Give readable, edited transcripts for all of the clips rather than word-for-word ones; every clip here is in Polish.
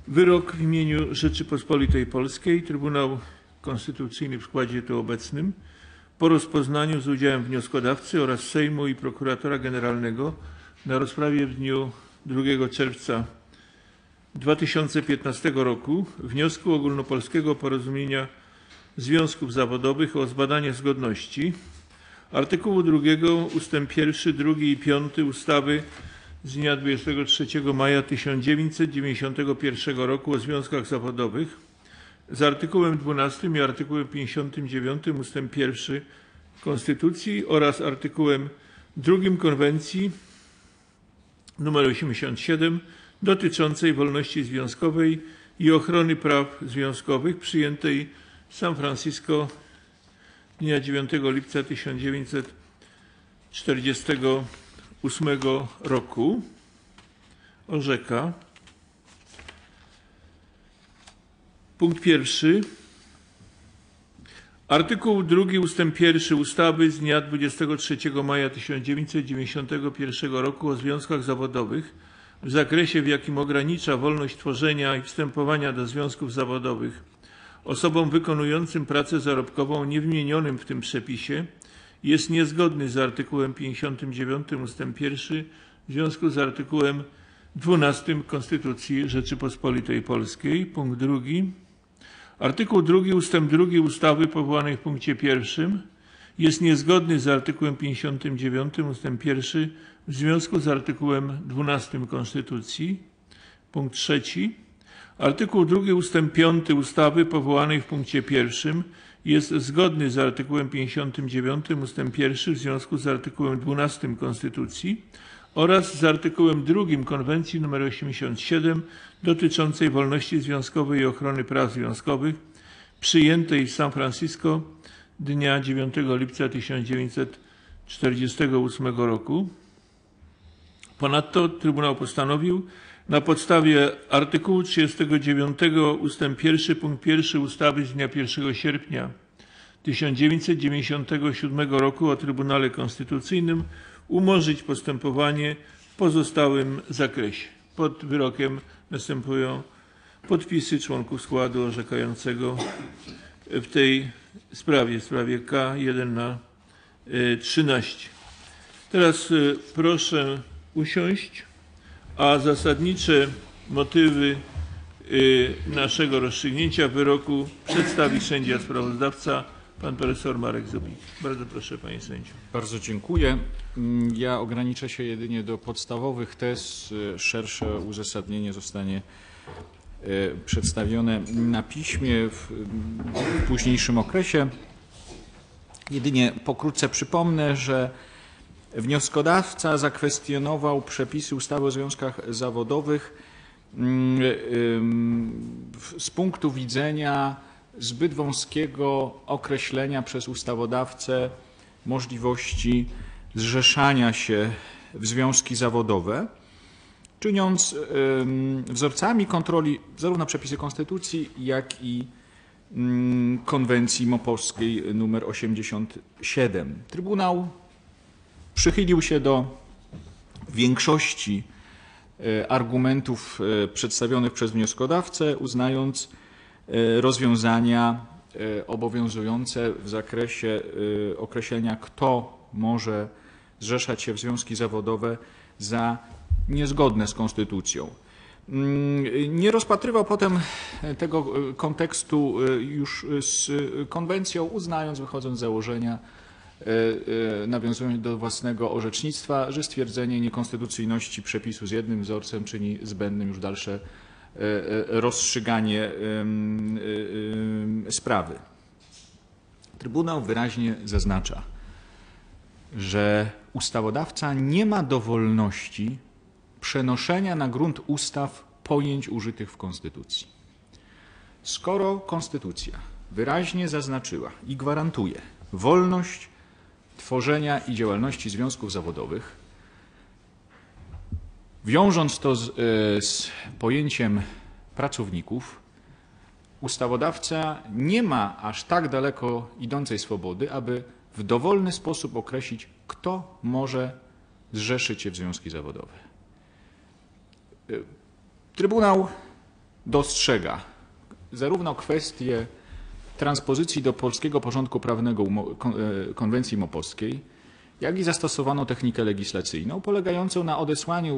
Wyrok w imieniu Rzeczypospolitej Polskiej, Trybunał Konstytucyjny w składzie tu obecnym, po rozpoznaniu z udziałem wnioskodawcy oraz Sejmu i Prokuratora Generalnego na rozprawie w dniu 2 czerwca 2015 roku wniosku Ogólnopolskiego Porozumienia Związków Zawodowych o zbadanie zgodności artykułu 2 ustęp 1, 2 i 5 ustawy z dnia 23 maja 1991 roku o związkach zawodowych z artykułem 12 i artykułem 59 ustęp 1 Konstytucji oraz artykułem 2 Konwencji nr 87 dotyczącej wolności związkowej i ochrony praw związkowych przyjętej w San Francisco dnia 9 lipca 1948 roku orzeka. Punkt 1. Artykuł 2 ustęp 1 ustawy z dnia 23 maja 1991 roku o związkach zawodowych w zakresie, w jakim ogranicza wolność tworzenia i wstępowania do związków zawodowych osobom wykonującym pracę zarobkową niewymienionym w tym przepisie, jest niezgodny z artykułem 59 ustęp 1 w związku z artykułem 12 Konstytucji Rzeczypospolitej Polskiej. Punkt 2. Artykuł 2 ustęp 2 ustawy powołanej w punkcie 1 jest niezgodny z artykułem 59 ustęp 1 w związku z artykułem 12 Konstytucji. Punkt 3. Artykuł 2 ustęp 5 ustawy powołanej w punkcie 1 jest zgodny z artykułem 59 ustęp 1 w związku z artykułem 12 Konstytucji oraz z artykułem 2 Konwencji nr 87 dotyczącej wolności związkowej i ochrony praw związkowych przyjętej w San Francisco dnia 9 lipca 1948 roku. Ponadto Trybunał postanowił na podstawie artykułu 39 ustęp 1 punkt 1 ustawy z dnia 1 sierpnia 1997 roku o Trybunale Konstytucyjnym umorzyć postępowanie w pozostałym zakresie. Pod wyrokiem następują podpisy członków składu orzekającego w tej sprawie K1/13. Teraz proszę usiąść, a zasadnicze motywy naszego rozstrzygnięcia wyroku przedstawi sędzia sprawozdawca, pan profesor Marek Zubik. Bardzo proszę, panie sędzio. Bardzo dziękuję. Ja ograniczę się jedynie do podstawowych tez. Szersze uzasadnienie zostanie przedstawione na piśmie w późniejszym okresie. Jedynie pokrótce przypomnę, że wnioskodawca zakwestionował przepisy ustawy o związkach zawodowych z punktu widzenia zbyt wąskiego określenia przez ustawodawcę możliwości zrzeszania się w związki zawodowe, czyniąc wzorcami kontroli zarówno przepisy Konstytucji, jak i Konwencji MOP-owskiej nr 87. Trybunał przychylił się do większości argumentów przedstawionych przez wnioskodawcę, uznając rozwiązania obowiązujące w zakresie określenia, kto może zrzeszać się w związki zawodowe, za niezgodne z konstytucją. Nie rozpatrywał potem tego kontekstu już z konwencją, uznając, wychodząc z założenia, nawiązując do własnego orzecznictwa, że stwierdzenie niekonstytucyjności przepisu z jednym wzorcem czyni zbędnym już dalsze rozstrzyganie sprawy. Trybunał wyraźnie zaznacza, że ustawodawca nie ma dowolności przenoszenia na grunt ustaw pojęć użytych w Konstytucji. Skoro Konstytucja wyraźnie zaznaczyła i gwarantuje wolność tworzenia i działalności związków zawodowych, wiążąc to z pojęciem pracowników, ustawodawca nie ma aż tak daleko idącej swobody, aby w dowolny sposób określić, kto może zrzeszyć się w związki zawodowe. Trybunał dostrzega zarówno kwestię transpozycji do polskiego porządku prawnego konwencji MOP-owskiej, jak i zastosowano technikę legislacyjną polegającą na odesłaniu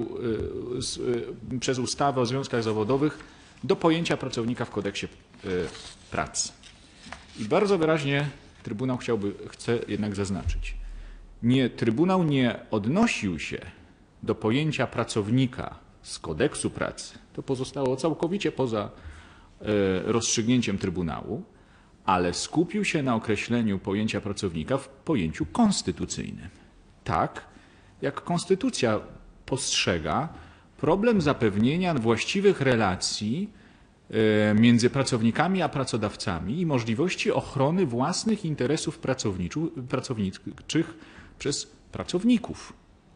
przez ustawę o związkach zawodowych do pojęcia pracownika w kodeksie pracy. I bardzo wyraźnie Trybunał chce jednak zaznaczyć, Trybunał nie odnosił się do pojęcia pracownika z kodeksu pracy, to pozostało całkowicie poza rozstrzygnięciem Trybunału, ale skupił się na określeniu pojęcia pracownika w pojęciu konstytucyjnym. Tak jak konstytucja postrzega problem zapewnienia właściwych relacji między pracownikami a pracodawcami i możliwości ochrony własnych interesów pracowniczych przez pracowników.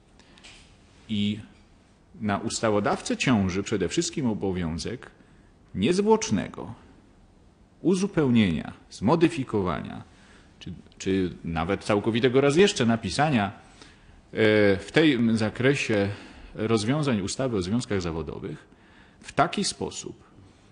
I na ustawodawcę ciąży przede wszystkim obowiązek niezwłocznego uzupełnienia, zmodyfikowania, czy nawet całkowitego raz jeszcze napisania w tym zakresie rozwiązań ustawy o związkach zawodowych w taki sposób,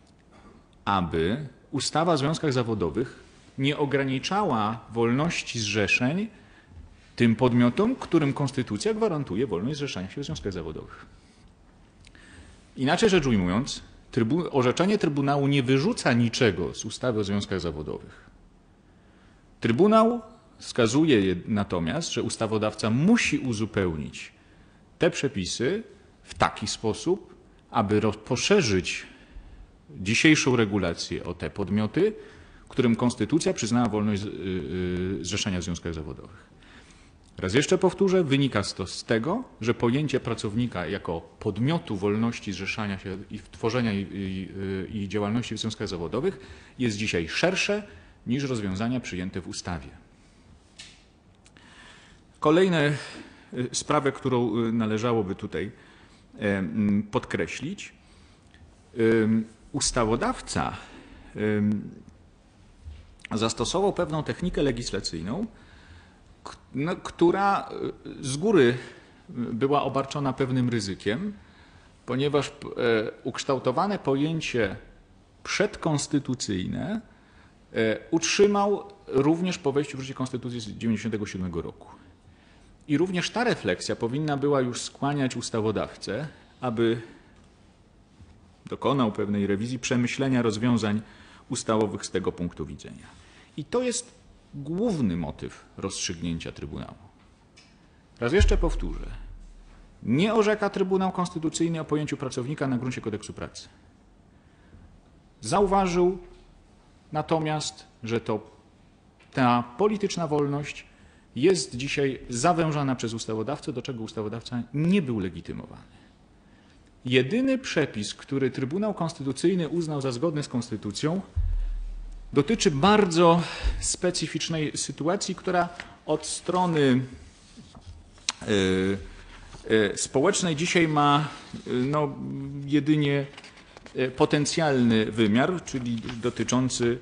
aby ustawa o związkach zawodowych nie ograniczała wolności zrzeszeń tym podmiotom, którym konstytucja gwarantuje wolność zrzeszania się w związkach zawodowych. Inaczej rzecz ujmując, orzeczenie Trybunału nie wyrzuca niczego z ustawy o związkach zawodowych. Trybunał wskazuje natomiast, że ustawodawca musi uzupełnić te przepisy w taki sposób, aby poszerzyć dzisiejszą regulację o te podmioty, którym konstytucja przyznała wolność zrzeszenia w związkach zawodowych. Raz jeszcze powtórzę, wynika to z tego, że pojęcie pracownika jako podmiotu wolności zrzeszania się i tworzenia i działalności w związkach zawodowych jest dzisiaj szersze niż rozwiązania przyjęte w ustawie. Kolejna sprawa, którą należałoby tutaj podkreślić. Ustawodawca zastosował pewną technikę legislacyjną, która z góry była obarczona pewnym ryzykiem, ponieważ ukształtowane pojęcie przedkonstytucyjne utrzymał również po wejściu w życie Konstytucji z 1997 roku. I również ta refleksja powinna była już skłaniać ustawodawcę, aby dokonał pewnej rewizji, przemyślenia rozwiązań ustawowych z tego punktu widzenia. I to jest główny motyw rozstrzygnięcia Trybunału. Raz jeszcze powtórzę. Nie orzeka Trybunał Konstytucyjny o pojęciu pracownika na gruncie kodeksu pracy. Zauważył natomiast, że ta polityczna wolność jest dzisiaj zawężana przez ustawodawcę, do czego ustawodawca nie był legitymowany. Jedyny przepis, który Trybunał Konstytucyjny uznał za zgodny z konstytucją, dotyczy bardzo specyficznej sytuacji, która od strony społecznej dzisiaj ma jedynie potencjalny wymiar, czyli dotyczący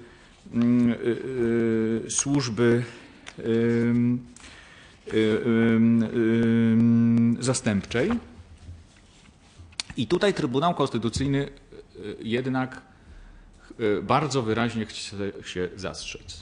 służby zastępczej. I tutaj Trybunał Konstytucyjny jednak bardzo wyraźnie chce się zastrzec.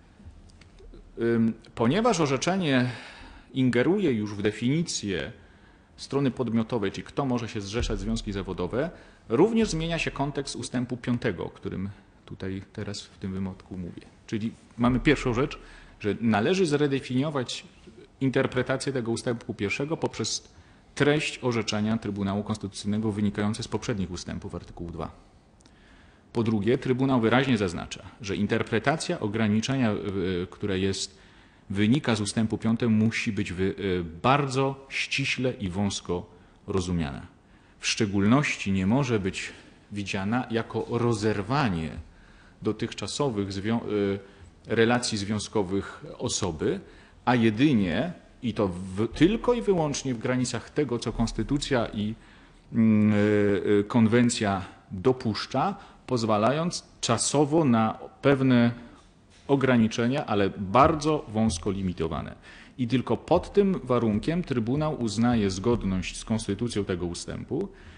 Ponieważ orzeczenie ingeruje już w definicję strony podmiotowej, czyli kto może się zrzeszać w związki zawodowe, również zmienia się kontekst ustępu 5, o którym tutaj teraz w tym wypadku mówię. Czyli mamy pierwszą rzecz, że należy zredefiniować interpretację tego ustępu 1 poprzez treść orzeczenia Trybunału Konstytucyjnego wynikające z poprzednich ustępów artykułu 2. Po drugie, Trybunał wyraźnie zaznacza, że interpretacja ograniczenia, które wynika z ustępu 5, musi być bardzo ściśle i wąsko rozumiana. W szczególności nie może być widziana jako rozerwanie dotychczasowych relacji związkowych osoby, a jedynie, i to tylko i wyłącznie w granicach tego, co konstytucja i konwencja dopuszcza, pozwalając czasowo na pewne ograniczenia, ale bardzo wąsko limitowane. I tylko pod tym warunkiem Trybunał uznaje zgodność z konstytucją tego ustępu,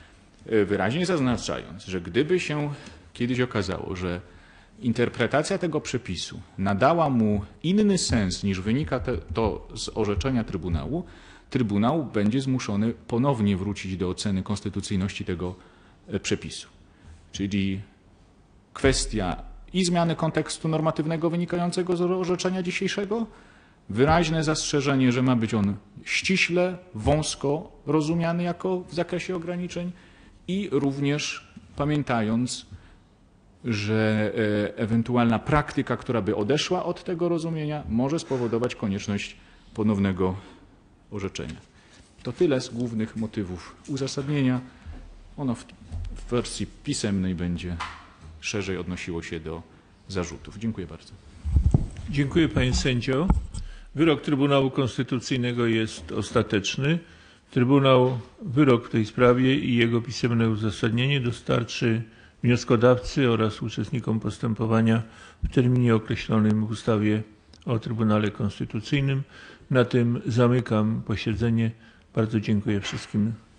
wyraźnie zaznaczając, że gdyby się kiedyś okazało, że interpretacja tego przepisu nadała mu inny sens niż wynika to z orzeczenia Trybunału, Trybunał będzie zmuszony ponownie wrócić do oceny konstytucyjności tego przepisu. Czyli kwestia i zmiany kontekstu normatywnego wynikającego z orzeczenia dzisiejszego, wyraźne zastrzeżenie, że ma być on ściśle, wąsko rozumiany jako w zakresie ograniczeń i również pamiętając, że ewentualna praktyka, która by odeszła od tego rozumienia, może spowodować konieczność ponownego orzeczenia. To tyle z głównych motywów uzasadnienia. Ono w wersji pisemnej będzie szerzej odnosiło się do zarzutów. Dziękuję bardzo. Dziękuję panie sędzio. Wyrok Trybunału Konstytucyjnego jest ostateczny. Trybunał wyrok w tej sprawie i jego pisemne uzasadnienie dostarczy wnioskodawcy oraz uczestnikom postępowania w terminie określonym w ustawie o Trybunale Konstytucyjnym. Na tym zamykam posiedzenie. Bardzo dziękuję wszystkim